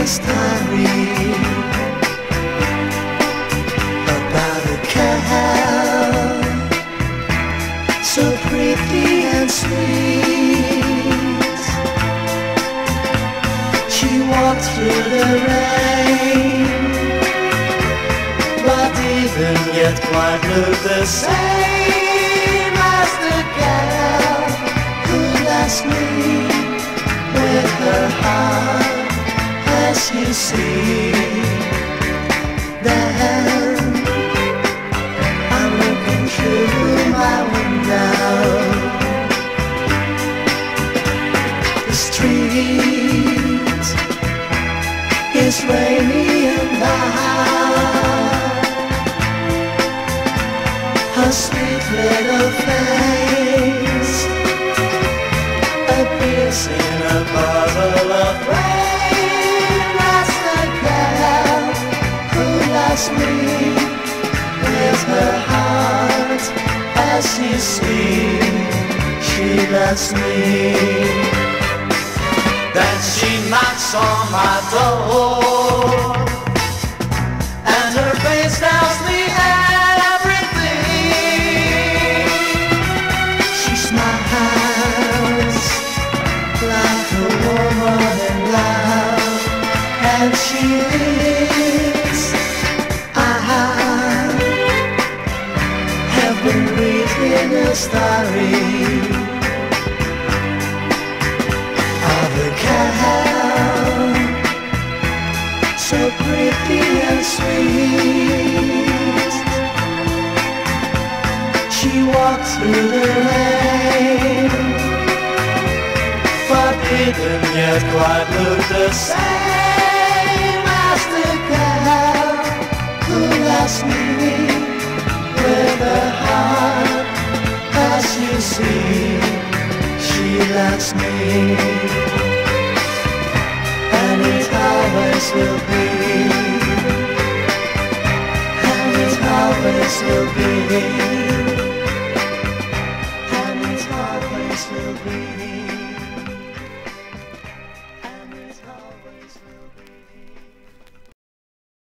story about a cow, so pretty and sweet. She walked through the rain, but didn't yet quite look the same as the cow who left me with her heart. As you see, then I'm looking through my window. The street is rainy and dark. Her sweet little face appears in a bottle of rain. Me with her heart, as you see, she loves me. Then she knocks on my door, and her face tells me everything. She smiles like a woman in love, and she lives. In a story of a cow, so pretty and sweet. She walked through the rain, but didn't yet quite look the same as the cow who lost me with a heart. As you see, she loves me, and it always will be, and it always will be.